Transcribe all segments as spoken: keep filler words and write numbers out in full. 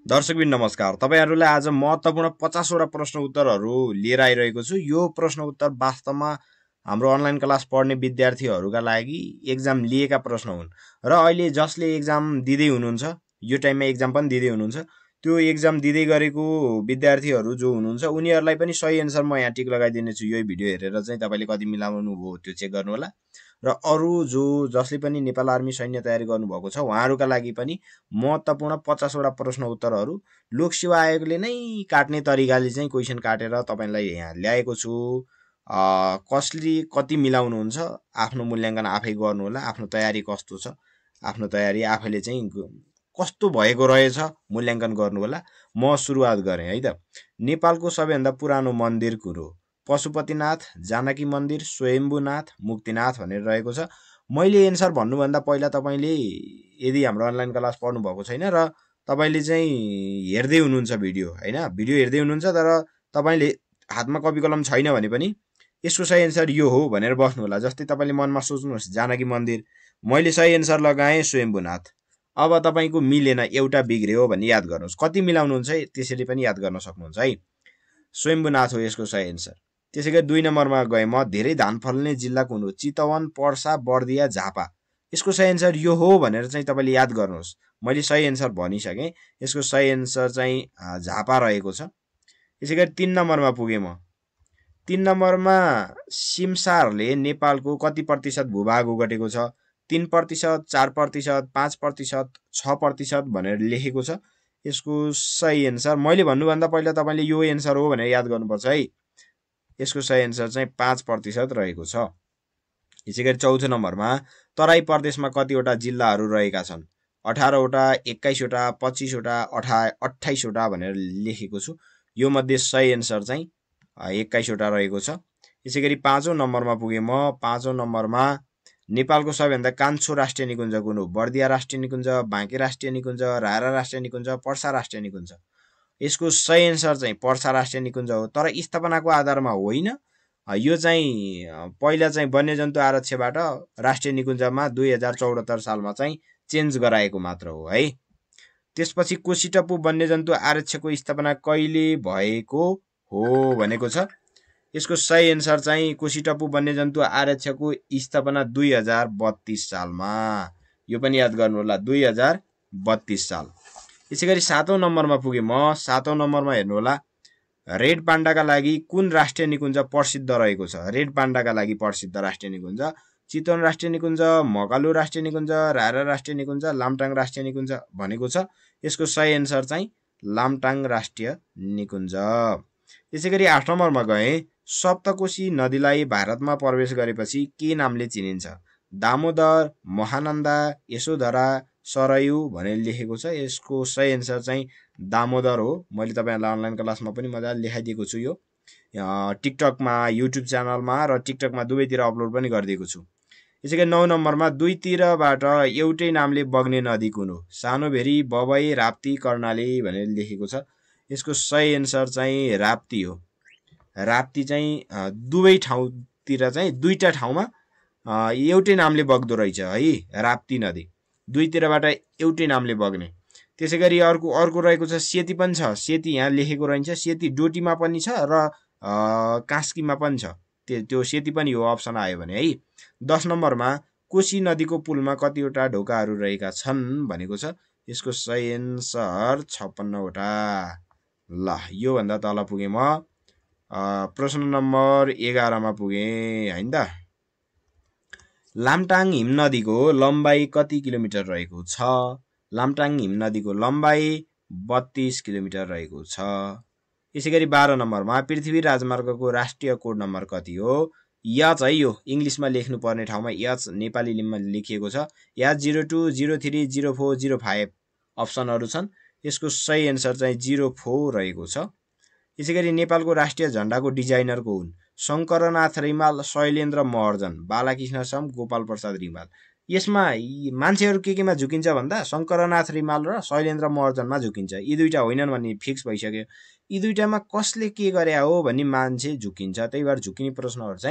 दर्शकबिन नमस्कार। तपाईहरुलाई आज महत्त्वपूर्ण पचास वटा प्रश्न उत्तरहरू लिएर आइरहेको छु। यो प्रश्न उत्तर वास्तवमा हाम्रो अनलाइन क्लास पढ्ने विद्यार्थीहरूका लागि एक्जाम लिएका प्रश्न हुन् र अहिले जसले एक्जाम दिँदै हुनुहुन्छ, यो टाइममा एक्जाम पनि दिँदै हुनुहुन्छ, त्यो एक्जाम दिँदै गरेको विद्यार्थीहरू जो हुनुहुन्छ उनीहरूलाई पनि सही एन्सर म यहाँ टिक लगाइदिने छु। यो भिडियो हेरेर चाहिँ तपाईले कति मिलाउनु भयो त्यो चेक गर्नु होला। र अरु जो जसले पनि नेपाल आर्मी सैन्य तयारी गर्नुभएको छ उहाँहरुका लागि पनि महत्त्वपूर्ण पचास वटा प्रश्न उत्तरहरू लोकसेवा आयोगले नै काट्ने तरिकाले चाहिँ क्वेशन काटेर तपाईलाई यहाँ ल्याएको छु। अ कसले कति मिलाउनु हुन्छ आफ्नो मूल्याङ्कन आफै गर्नु होला। आफ्नो तयारी कस्तो छ, आफ्नो तयारी आफैले चाहिँ कस्तो भएको रहेछ मूल्याङ्कन गर्नु होला। म सुरुवात गरे है त। नेपालको सबैभन्दा पुरानो मन्दिर कुरो पशुपतिनाथ, जानकी मन्दिर, स्वयम्भूनाथ, मुक्तिनाथ भनेर रहेको छ। मैले एन्सर भन्नुभन्दा पहिला तपाईले यदि हाम्रो अनलाइन क्लास पढ्नु भएको छैन र तपाईले चाहिँ हेर्दै हुनुहुन्छ भिडियो हैन, भिडियो हेर्दै हुनुहुन्छ तर तपाईले हातमा कपी कलम छैन भने पनि यसको सही एन्सर यो हो भनेर बस्नु होला। जस्तै तपाईले मनमा सोच्नुहोस् जानकी मन्दिर, मैले सही एन्सर लगाएँ स्वयम्भूनाथ। अब तपाईको मिलेन, एउटा बिग्रियो भन्ने याद गर्नुहोस्। कति मिलाउनुहुन्छ त्यसरी पनि याद गर्न सक्नुहुन्छ है। स्वयम्भूनाथ हो यसको सही एन्सर। त्यसैगरी दुई नम्बरमा गए म धेरै धान फल्ने जिल्ला कुन हो? चितवन, पर्सा, बर्दिया, झापा। यसको सही एन्सर यो हो भनेर चाहिँ तपाईले याद गर्नुहोस्। मैले सही एन्सर भनिसके। यसको सही एन्सर चाहिँ झापा रहेको छ। त्यसैगरी तीन नम्बरमा पुगे म। तीन नम्बरमा सिमसारले नेपालको कति प्रतिशत भूभाग ओगटेको छ? तीन प्रतिशत, चार प्रतिशत, पाँच प्रतिशत, छ प्रतिशत भनेर लेखेको छ। यसको सही एन्सर मैले भन्नुभन्दा पहिला तपाईले यो एन्सर हो भनेर याद गर्नुपर्छ है। यसको सही एन्सर चाहिँ पाँच प्रतिशत रहेको छ। यसैगरी चौथो नम्बरमा तराई प्रदेशमा कतिवटा जिल्लाहरू रहेका छन्? अठार वटा, एक्काइस वटा, पच्चीस वटा, अट्ठाइस वटा भनेर लेखेको छु। यो मध्ये सही एन्सर चाहिँ एक्काइस वटा रहेको छ। यसैगरी पाँचौं नम्बरमा पुगे म। पाँचौं नम्बरमा नेपालको सबैभन्दा कान्छो राष्ट्रिय निकुञ्ज कुन हो? बर्दिया राष्ट्रिय निकुञ्ज, बाँके राष्ट्रिय निकुञ्ज, रारा राष्ट्रिय निकुञ्ज, पर्सा राष्ट्रिय निकुञ्ज। यसको सही एन्सर चाहिँ पर्सा राष्ट्रिय निकुञ्ज हो, तर स्थापनाको आधारमा होइन। यो चाहिँ पहिला चाहिँ वन्यजन्तु आरक्षबाट राष्ट्रिय निकुञ्जमा दुई हजार चौहत्तर सालमा चाहिँ चेन्ज गराएको मात्र हो है। त्यसपछि कोसीटप्पू वन्यजन्तु आरक्षको स्थापना कहिले भएको हो भनेको छ। यसको सही एन्सर चाहिँ कोसीटप्पू वन्यजन्तु आरक्षको स्थापना दुई हजार बत्तीस सालमा। यो पनि याद गर्नु होला, दुई हजार बत्तीस साल। यसैगरी सातौं नम्बरमा पुगे म। सातौं नम्बरमा हेर्नु होला, रेड पाण्डाका लागि कुन राष्ट्रिय निकुञ्ज प्रसिद्ध रहेको छ? रेड पाण्डाका लागि प्रसिद्ध राष्ट्रिय निकुञ्ज चितवन राष्ट्रिय निकुञ्ज, मकालु राष्ट्रिय निकुञ्ज, रारा राष्ट्रिय निकुञ्ज, लामटाङ राष्ट्रिय निकुञ्ज भनेको छ। यसको सही एन्सर चाहिँ लामटाङ राष्ट्रिय निकुञ्ज। त्यसैगरी आठ नम्बरमा गए सप्तकोशी नदीलाई भारतमा प्रवेश गरेपछि के नामले चिनिन्छ? दामोदर, महानन्दा, यशोधरा, सरयू भनेर लेखेको छ। यसको सही एन्सर चाहिँ दामोदर हो। मैले तपाईहरुलाई अनलाइन क्लासमा पनि मजाले लेखाइदिएको छु। यो टिकटकमा, युट्युब च्यानलमा र टिकटकमा दुवैतिर अपलोड पनि गरिदिएको छु। यसैगरी नौ नम्बरमा दुईतिरबाट एउटै नामले बग्ने नदी कुन हो? सानोभेरी, बबई, राप्ती, कर्णाली भनेर लेखेको छ। यसको सही एन्सर चाहिँ राप्ती हो। राप्ती चाहिँ दुवै ठाउँतिर चाहिँ दुईटा ठाउँमा एउटै नामले बग्दो रहेछ है राप्ती नदी। दुईतिरबाट एउटै नामले बग्ने। त्यसैगरी अर्को अर्को रहेको छ सेती पनि छ। सेती यहाँ लेखेको रहन्छ। सेती डोटीमा पनि छ र कास्कीमा पनि छ। त्यो सेती पनि हो अप्सन आयो भने है। दस नम्बरमा कोशी नदीको पुलमा कतिवटा ढोकाहरू रहेका छन् भनेको छ। यसको सही एन्सर छप्पन्न वटा। ल यो भन्दा तल पुगे म। प्रश्न नम्बर एघारमा पुगे हैन त। लामटाङ हिमनदीको लम्बाइ कति किलोमिटर रहेको छ? लामटाङ हिमनदीको लम्बाइ बत्तीस किलोमिटर रहेको छ। यसैगरी बाह्र नम्बरमा पृथ्वी राजमार्गको राष्ट्रिय कोड नम्बर कति हो? एच है। यो इंग्लिशमा लेख्नु पर्ने ठाउँमा एच नेपालीमा लेखिएको छ। H zero two, zero three, zero four, zero five अप्सनहरू छन्। यसको सही एन्सर चाहिँ जिरो फोर रहेको छ। यसैगरी नेपालको राष्ट्रिय झण्डाको डिजाइनर को हुन्? शङ्करनाथ रिमाल, शैलेन्द्र महर्जन, बालकृष्ण सम, गोपाल प्रसाद रिमाल। यसमा मान्छेहरू के केमा झुकिन्छ भन्दा शङ्करनाथ रिमाल र शैलेन्द्र महर्जनमा झुकिन्छ। यी दुईटा होइनन् भन्ने फिक्स भइसक्यो। यी दुईटामा कसले के गरे हो भन्ने मान्छे झुकिन्छ। त्यही भएर झुकिने प्रश्नहरू चाहिँ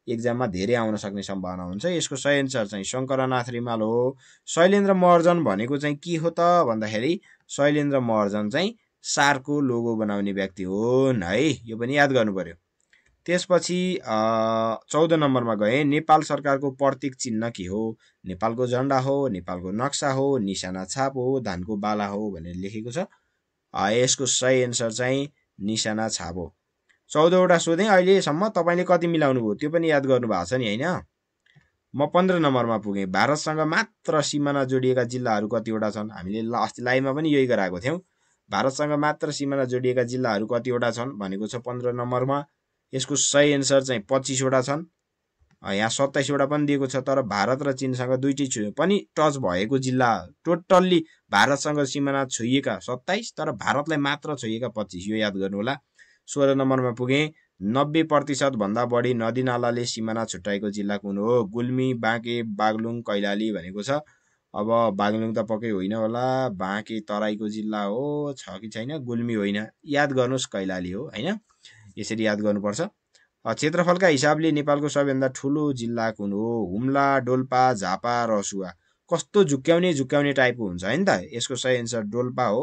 एक्जाममा धेरै आउन सक्ने सम्भावना हुन्छ। यसको सही एन्सर चाहिँ शङ्करनाथ रिमाल हो। शैलेन्द्र महर्जन भनेको चाहिँ के हो त भन्दाखेरि शैलेन्द्र महर्जन चाहिँ सारको लोगो बनाउने व्यक्ति हुन् है, यो पनि याद गर्नु पर्यो। त्यसपछि चौध नम्बरमा गए, नेपाल सरकारको प्रतीक चिन्ह के हो? नेपालको झण्डा हो, नेपालको नक्सा हो, निशाना छाप हो, धानको बाला हो भनेर लेखेको छ। यसको सही एन्सर चाहिँ निशाना छाप हो। चौधवटा सोधेँ अहिलेसम्म, तपाईँले कति मिलाउनु भयो त्यो पनि याद गर्नु भएको छ नि होइन। म पन्ध्र नम्बरमा पुगेँ। भारतसँग मात्र सिमाना जोडिएका जिल्लाहरू कतिवटा छन्? हामीले अस्ति लाइभमा पनि यही गराएको थियौँ। भारतसँग मात्र सिमाना जोडिएका जिल्लाहरू कतिवटा छन् भनेको छ पन्ध्र नम्बरमा। यसको सही एन्सर चाहिँ पच्चिसवटा छन्। यहाँ सत्ताइसवटा पनि दिएको छ, तर भारत र चीनसँग दुईटै पनि टच भएको जिल्ला, टोटल्ली भारतसँग सिमाना छोइएका सत्ताइस, तर भारतलाई मात्र छोइएका पच्चिस, यो याद गर्नु होला। सोह्र नम्बरमा पुगेँ। नब्बे प्रतिशत भन्दा बढी नदी नालाले सिमाना छुट्याएको जिल्ला कुन हो? गुल्मी, बाँके, बागलुङ, कैलाली भनेको छ। अब बागलुङ त पक्कै होइन होला, बाँके तराईको जिल्ला हो, छ कि छैन? गुल्मी होइन, याद गर्नुहोस् कैलाली हो होइन, यसरी याद गर्नुपर्छ। क्षेत्रफलका हिसाबले नेपालको सबैभन्दा ठुलो जिल्ला कुन हो? हुम्ला, डोल्पा, झापा, रसुवा। कस्तो झुक्क्याउने झुक्क्याउने टाइपको हुन्छ होइन त। यसको सही एन्सर डोल्पा हो।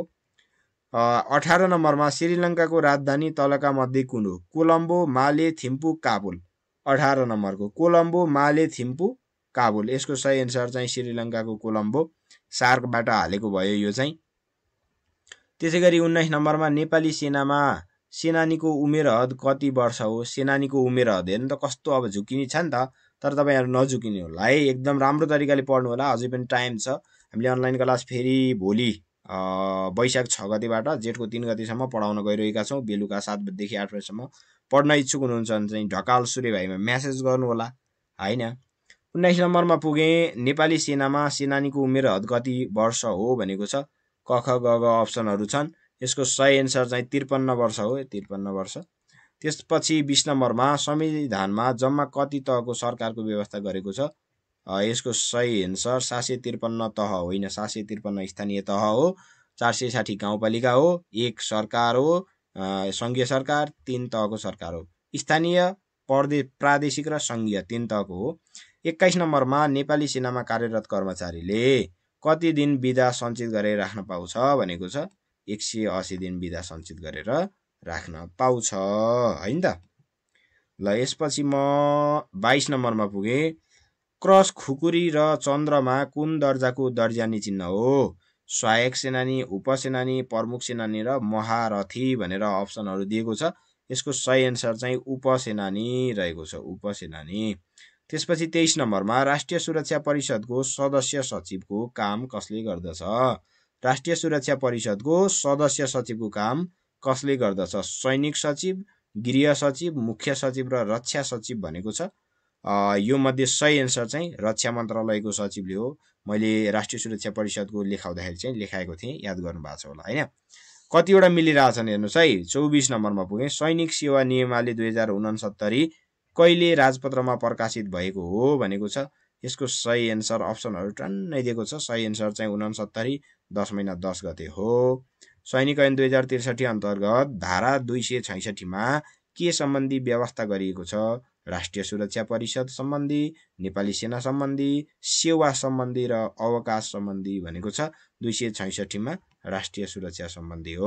अठार नम्बरमा श्रीलङ्काको राजधानी तलका मध्ये कुन हो? कोलम्बो, माले, थिम्पू, काबुल। अठार नम्बरको कोलम्बो, माले, थिम्पू, काबुल। यसको सही एन्सर चाहिँ श्रीलङ्काको कोलम्बो, सार्कबाट हालेको भयो यो चाहिँ। त्यसै गरी उन्नाइस नम्बरमा नेपाली सेनामा सेनानीको उमेर हद कति वर्ष हो? सेनानीको उमेर हद हेर्नु त कस्तो अब झुकिने छ नि त, तर तपाईँहरू नझुकिने होला है, एकदम राम्रो तरिकाले पढ्नु होला, अझै पनि टाइम छ। हामीले अनलाइन क्लास फेरि भोलि वैशाख छ गतिबाट जेठको तीन गतिसम्म पढाउन गइरहेका छौँ। बेलुका सात बजीदेखि आठ बजीसम्म पढ्न इच्छुक हुनुहुन्छ भने चाहिँ ढकाल सूर्य भाइमा म्यासेज गर्नु होला होइन। उन्नाइस नम्बरमा पुगेँ। नेपाली सेनामा सेनानीको उमेर हद कति वर्ष हो भनेको छ। क ख ग ग अप्सनहरू छन्। यसको सही एन्सर चाहिँ त्रिपन्न वर्ष हो, त्रिपन्न वर्ष। त्यसपछि बिस नम्बरमा संविधानमा जम्मा कति तहको सरकारको व्यवस्था गरेको छ? यसको सही एन्सर सात सय त्रिपन्न तह होइन, सात सय त्रिपन्न स्थानीय तह हो, चार सय साठी गाउँपालिका हो, एक सरकार हो सङ्घीय सरकार, तीन तहको सरकार हो। स्थानीय, प्रदेश, प्रादेशिक र सङ्घीय तीन तहको हो। एक्काइस नम्बरमा नेपाली सेनामा कार्यरत कर्मचारीले कति दिन बिदा सञ्चित गरेर राख्न पाउँछ भनेको छ। एक सय असी दिन बिदा सञ्चित गरेर राख्न पाउँछ होइन त। ल यसपछि म बाइस नम्बरमा पुगेँ। क्रस, खुकुरी र चन्द्रमा कुन दर्जाको दर्जानी चिन्ह हो? सहायक सेनानी, उपसेनानी, प्रमुख सेनानी र महारथी भनेर अप्सनहरू दिएको छ। यसको सही एन्सर चाहिँ उपसेनानी रहेको छ, उपसेनानी। त्यसपछि तेइस नम्बरमा राष्ट्रिय सुरक्षा परिषदको सदस्य सचिवको काम कसले गर्दछ? राष्ट्रिय सुरक्षा परिषदको सदस्य सचिवको काम कसले गर्दछ? सैनिक सचिव, गृह सचिव, मुख्य सचिव र रक्षा सचिव भनेको छ। यो मध्ये सही एन्सर चाहिँ रक्षा मन्त्रालयको सचिवले हो। मैले राष्ट्रिय सुरक्षा परिषदको लेखाउँदाखेरि चाहिँ लेखाएको थिएँ, याद गर्नु भएको छ होला होइन। कतिवटा मिलिरहेछन् हेर्नुहोस् है। चौबिस नम्बरमा पुगेँ। सैनिक सेवा नियमावली दुई हजार उनसत्तरी कहिले राजपत्रमा प्रकाशित भएको हो भनेको छ। यसको सही एन्सर अप्सनहरू टन्नै दिएको छ। सही एन्सर चाहिँ उनसत्तरी दस महिना दस गते हो। सैनिक ऐन दुई हजार त्रिसठी अन्तर्गत धारा दुई सय छैसठीमा के सम्बन्धी व्यवस्था गरिएको छ? राष्ट्रिय सुरक्षा परिषद सम्बन्धी, नेपाली सेना सम्बन्धी, सेवा सम्बन्धी र अवकाश सम्बन्धी भनेको छ। दुई सय छैसठीमा राष्ट्रिय सुरक्षा सम्बन्धी हो।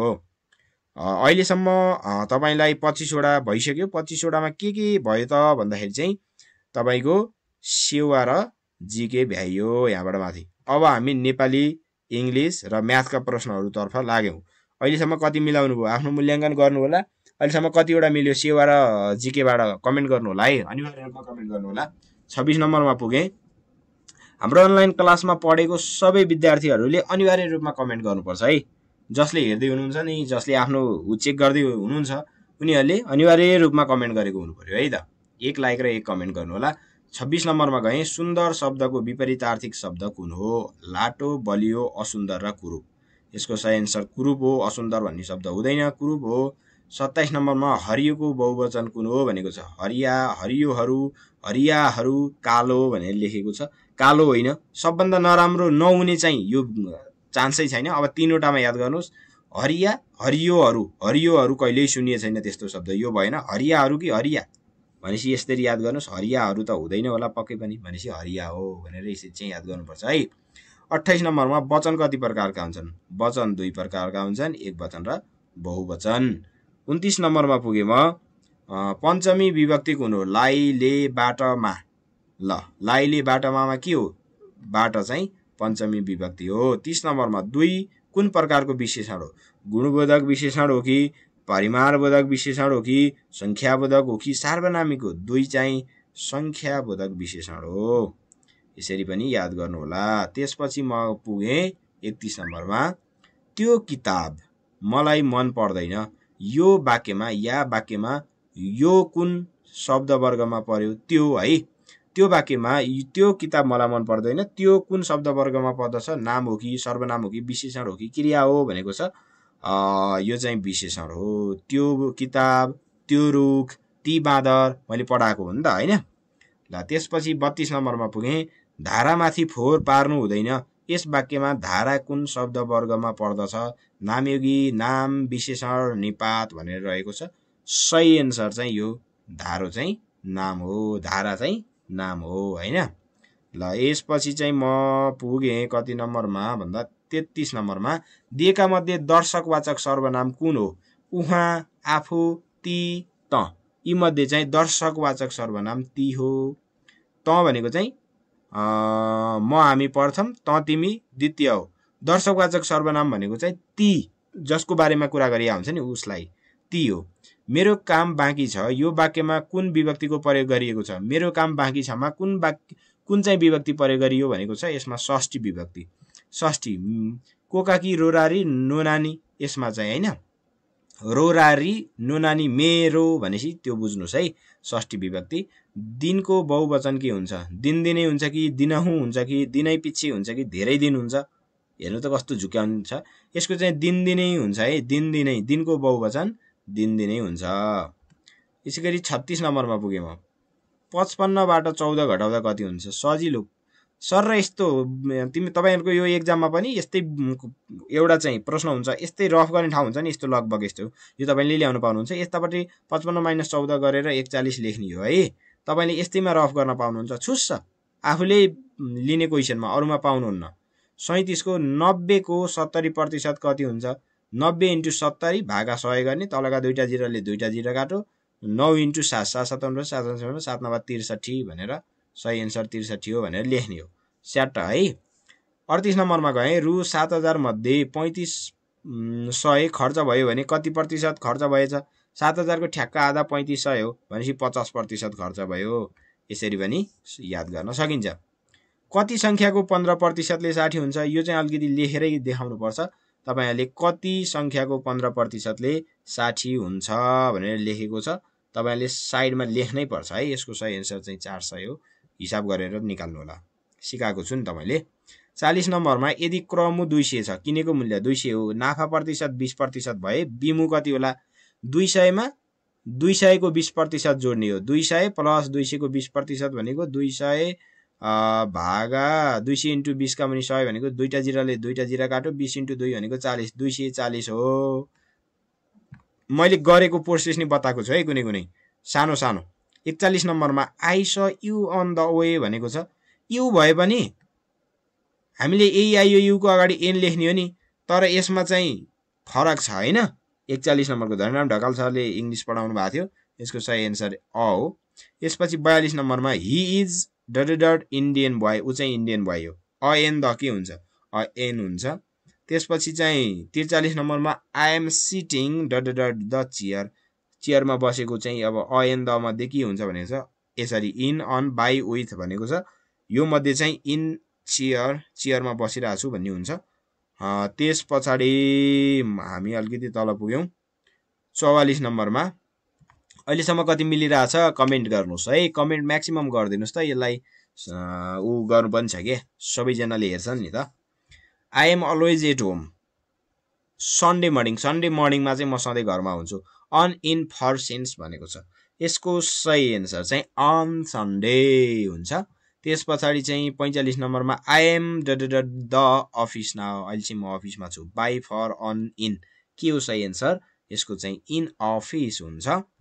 अहिलेसम्म तपाईँलाई पच्चिसवटा भइसक्यो। पच्चिसवटामा के के भयो त भन्दाखेरि चाहिँ तपाईँको सेवा र जिके भ्याइयो यहाँबाट माथि। अब हामी नेपाली, इङ्ग्लिस र म्याथका प्रश्नहरूतर्फ लाग्यौँ। अहिलेसम्म कति मिलाउनु भयो आफ्नो मूल्याङ्कन गर्नु होला। अहिलेसम्म कतिवटा मिल्यो सेवा र जिकेबाट कमेन्ट गर्नु होला है, अनिवार्य रूपमा कमेन्ट गर्नु होला। छब्बिस नम्बरमा पुगेँ। हाम्रो अनलाइन क्लासमा पढेको सबै विद्यार्थीहरूले अनिवार्य रूपमा कमेन्ट गर्नुपर्छ है। जसले हेर्दै हुनुहुन्छ नि, जसले आफ्नो चेक गर्दै हुनुहुन्छ उनीहरूले अनिवार्य रूपमा कमेन्ट गरेको हुनु पर्यो है त। एक लाइक र एक कमेन्ट गर्नु होला। छब्बिस नम्बरमा गएँ। सुन्दर शब्दको विपरीतार्थिक शब्द कुन हो? लाटो, बलियो, असुन्दर र कुरूप। यसको सही एन्सर कुरूप हो। असुन्दर भन्ने शब्द हुँदैन, कुरूप हो। सत्ताइस नम्बरमा हरियोको बहुवचन कुन हो भनेको छ। हरिया, हरियोहरू, हरियाहरू, कालो भनेर लेखेको छ। कालो होइन, सबभन्दा नराम्रो नहुने चाहिँ यो चान्सै छैन। अब तीनवटामा याद गर्नुहोस्। हरिया, हरियोहरू, हरियोहरू कहिल्यै सुनिए छैन त्यस्तो शब्द, यो भएन। हरियाहरू कि हरिया, भनेपछि यसरी याद गर्नुस् हरियाहरू त हुँदैन होला पक्कै पनि भनेपछि हरिया हो भनेर यसरी चाहिँ याद गर्नुपर्छ है। अट्ठाइस नम्बरमा वचन कति प्रकारका हुन्छन्? वचन दुई प्रकारका हुन्छन्, एक वचन र बहुवचन। उन्तीस नम्बरमा पुगे म पञ्चमी विभक्ति कुन हो? लाई ले बाटमा। ल लाई ले बाटमामा के हो? बाट चाहिँ पञ्चमी विभक्ति हो। तीस नम्बरमा दुई कुन प्रकारको विशेषण हो? गुणबोधक विशेषण हो कि परिमाणबोधक विशेषण हो कि संख्याबोधक हो कि सार्वनामिक हो? दुई चाहिँ संख्याबोधक विशेषण हो। यसरी पनि याद गर्नु होला। त्यसपछि म पुगे एकतीस नम्बरमा त्यो किताब मलाई मन पर्दैन। यो वाक्यमा या वाक्यमा यो कुन शब्द वर्गमा पर्यो? त्यो है। त्यो वाक्यमा त्यो किताब मलाई मन पर्दैन त्यो कुन शब्द वर्गमा पर्दछ? नाम हो कि सर्वनाम हो कि विशेषण हो कि क्रिया हो भनेको छ। अ यो चाहिँ विशेषण हो। त्यो किताब, त्यो रुख, ती बाँदर मैले पढाएको हो नि त हैन। ल त्यसपछि बत्तीस नम्बरमा पुगे धारामाथि फोहोर पार्नु हुँदैन। यस वाक्यमा धारा कुन शब्द वर्गमा पर्दछ? नामयोगी, नाम, विशेषण, निपात भनेर रहेको छ। सही एन्सर चाहिँ यो धारो चाहिँ नाम हो। धारा चाहिँ नाम हो हैन। ल यसपछि चाहिँ म पुगे कति नम्बरमा भन्दा तेत्तीस नम्बरमा दिएका मध्ये दर्शकवाचक सर्वनाम कुन हो? उहाँ, आफू, ती, त। यी मध्ये चाहिँ दर्शकवाचक सर्वनाम ती हो। त भनेको चाहिँ म हामी प्रथम, त तिमी द्वितीय हो। दर्शकवाचक सर्वनाम भनेको चाहिँ ती जसको बारेमा कुरा गरिया हुन्छ नि उसलाई ती हो। मेरो काम बाँकी छ यो वाक्यमा कुन विभक्तिको प्रयोग गरिएको छ? मेरो काम बाँकी छमा कुन वाक्य कुन चाहिँ विभक्ति प्रयोग गरियो भनेको छ? यसमा षष्ठी विभक्ति। षष्ठी कोकाकी रोरारी नोनानी यसमा चाहिँ हैन रोरारी नोनानी मेरो भनेपछि त्यो बुझ्नुस् है षष्ठी विभक्ति। दिनको बहुवचन के हुन्छ? दिन दिनै हुन्छ कि दिनहुँ हुन्छ कि दिनै पछि हुन्छ कि धेरै दिन हुन्छ? हेर्नु त कस्तो झुक्याउँछ। यसको चाहिँ दिन दिनै हुन्छ है। दिन दिनै दिनको बहुवचन दिन दिनै हुन्छ। यसैगरी छत्तीस नम्बरमा पुगे म पचपन्नबाट चौध घटाउँदा कति हुन्छ? सजिलो सर र यस्तो तिमी तपाईहरुको यो एक्जाममा पनि यस्तै एउटा चाहिँ प्रश्न हुन्छ। यस्तै रफ गर्ने ठाउँ हुन्छ नि यस्तो लगभग यस्तो यो तपाईले ल्याउन पाउनुहुन्छ। यस्तापट्टि पचपन्न माइनस चौध गरेर एकचालीस लेख्ने हो है। तपाईले यस्तैमा रफ गर्न पाउनुहुन्छ छुस्स आफूले लिने क्वेशनमा अरुमा पाउनुहुन्न। सैंतीस को नब्बे को सत्तरी प्रतिशत कति हुन्छ? नब्बे इन्टु सत्तरी भागा सय गर्ने तलका दुईटा जिरोले दुईटा जिरो काटो नौ इन्टु सात सात सताउन्न सात सात नब्बे त्रिसठी भनेर सही एन्सर त्रिसठी हो भनेर लेख्ने हो स्याट है। अडतिस नम्बरमा गए रु सात हजार मध्ये पैंतीस सय खर्च भयो भने कति प्रतिशत खर्च भएछ? सात हजार को ठ्याक्क आधा पैंतीस सय हो भनेपछि पचास प्रतिशत खर्च भयो। यसरी पनि याद गर्न सकिन्छ। कति संख्याको पन्ध्र प्रतिशतले साठी हुन्छ? यो चाहिँ अलिकति लेखेरै देखाउनु पर्छ। तपाईहरुले कति संख्याको पन्ध्र प्रतिशतले साठी हुन्छ भनेर लेखेको छ। तपाईहरुले साइडमा लेख्नै पर्छ है। यसको सही एन्सर चाहिँ चार सय हो। हिसाब गरेर निकाल्नु होला। सिकाएको छु नि तपाईले। चालीस नम्बरमा यदि क्रमु दुई सय छ किनेको मूल्य दुई सय हो नाफा प्रतिशत बीस प्रतिशत भए बिमु कति होला? दुई सय मा दुई सय को बीस प्रतिशत जोड्ने हो। दुई सय प्लस दुई सय को बीस प्रतिशत भनेको दुई सय भागा दुई सय इन्टु बीस का मुनि सय भनेको दुईटा जिराले दुईटा जिरा काटो बीस इन्टु दुई भनेको चालीस दुई सय चालीस हो। मैले गरेको प्रोसेस नि बताएको छु है कुनै कुनै सानो सानो। एकचालीस नम्बरमा आई स यु अन द वे भनेको छ। यु भए पनि हामीले ए आई ओ यु को अगाडि एन लेख्ने हो नि तर यसमा चाहिँ फरक छ हैन। एकचालीस नम्बरको धनराम ढकाल सरले इंग्लिश पढाउनु भएको थियो। यसको सही एन्सर अ हो। यसपछि बयालीस नम्बरमा he is dot dot Indian boy उ चाहिँ इन्डियन बोय हो। अ एन द के हुन्छ? अ एन हुन्छ। त्यसपछि चाहिँ त्रिचालीस नम्बरमा I am sitting dot dot the chair चेयरमा बसेको चाहिँ अब अ एन द मध्ये के हुन्छ भनेको छ? यसरी इन अन बाई विथ भनेको छ। यो मध्ये चाहिँ इन चेयर चेयरमा बसिरहेको छु भन्ने हुन्छ। त्यस पछाडी हामी अलिकति तल पुग्यौं चौवालीस नम्बरमा। अहिलेसम्म कति मिलिरहेछ कमेन्ट गर्नुस् है। कमेन्ट म्याक्सिमम गरिदिनुस् त यसलाई उ गर्नु पनि छ के सबैजनाले हेर्छन् नि त। I am always at home Sunday morning Sunday मर्निङमा चाहिँ म सधैँ घरमा हुन्छु। अन इन फर सिन्स भनेको छ। यसको सही एन्सर चाहिँ अन सन्डे हुन्छ। त्यस पछाडी चाहिँ पैंचालीस नम्बरमा I am dot dot the office now अहिले चाहिँ म अफिसमा छु। बाई फर अन इन के हो सही एन्सर? यसको चाहिँ इन अफिस हुन्छ।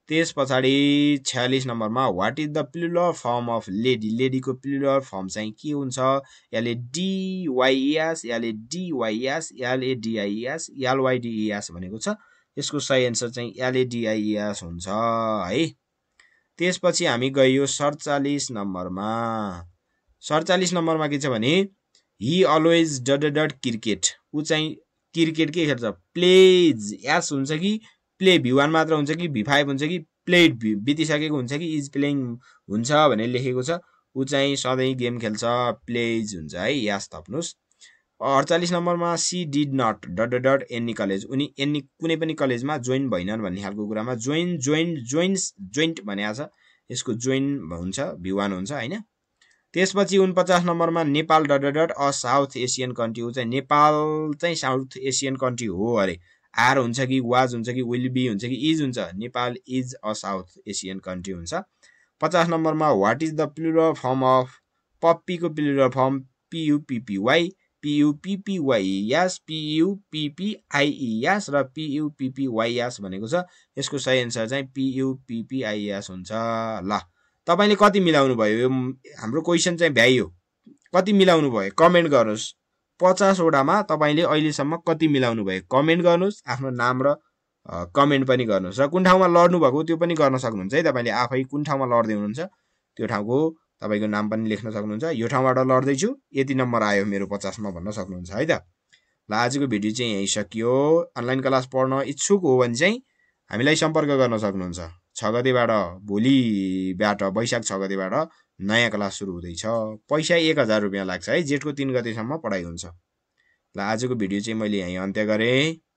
त्यस पछाडि छयालिस नम्बरमा what is the plural form of lady लेडीको प्लुरल फर्म चाहिँ के हुन्छ L A D Y E S L A D Y E S L A D I E S L Y D E S भनेको छ यसको सही answer चाहिँ L A D I E S हुन्छ है त्यसपछि हामी गयो सैंतालीस नम्बरमा सैंतालीस नम्बरमा के छ भने he always dot dot cricket उ चाहिँ क्रिकेट के खेल्छ प्लेज एस हुन्छ कि प्ले भी वन मात्र हुन्छ कि भी फाइभ हुन्छ कि प्लेड बितिसकेको हुन्छ कि इज प्लेइङ हुन्छ भनेर लेखेको छ उ चाहिँ सधैँ गेम खेल्छ प्लेज हुन्छ है यास थप्नुस् अड़चालीस नम्बरमा she did not dot dot any college उनी एनी कुनै पनि कलेजमा जोइन भइनन् भन्ने खालको कुरामा जोइन जोइन जोइन्स जोइन्ट भनेको छ यसको जोइन हुन्छ भी वन हुन्छ हैन त्यसपछि उनपचास नम्बरमा Nepal dot dot a south Asian country उ चाहिँ नेपाल चाहिँ साउथ एसियन कन्ट्री हो अरे आर हुन्छ कि वाज हुन्छ कि विल बी हुन्छ कि इज हुन्छ Nepal is a south Asian country हुन्छ पचास नम्बरमा what is the plural form of पप्पीको plural form पीयूपीपीवाई पीयूपीपीवाईएस पीयूपीपीआईईएस र पीयूपीपीवाईएस भनेको छ यसको सही आन्सर चाहिँ पीयूपीपीआईएस हुन्छ ल तपाईले कति मिलाउनु भयो हाम्रो क्वेशन चाहिँ भ्याइयो कति मिलाउनु भयो कमेन्ट गर्नुस् पचास वटामा तपाईले अहिलेसम्म कति मिलाउनु भयो कमेन्ट गर्नुस् आफ्नो नाम र कमेन्ट पनि गर्नुस् र कुन ठाउँमा लड्नु भएको त्यो पनि गर्न सक्नुहुन्छ है तपाईले आफै कुन ठाउँमा लड्दै हुनुहुन्छ त्यो ठाउँको तपाईको नाम पनि लेख्न सक्नुहुन्छ यो ठाउँबाट लड्दै छु यति नम्बर आयो मेरो पचास मा भन्न सक्नुहुन्छ है त ल आजको भिडियो चाहिँ यही सकियो अनलाइन क्लास पढ्न इच्छुक हो भने चाहिँ हामीलाई सम्पर्क गर्न सक्नुहुन्छ छ गतेबाट भोलिबाट वैशाख छ गतेबाट नयाँ क्लास सुरु हुँदैछ पैसा एक हजार रुपियाँ लाग्छ है जेठको तीन गतेसम्म पढाइ हुन्छ ल आजको भिडियो चाहिँ मैले यही अन्त्य गरे।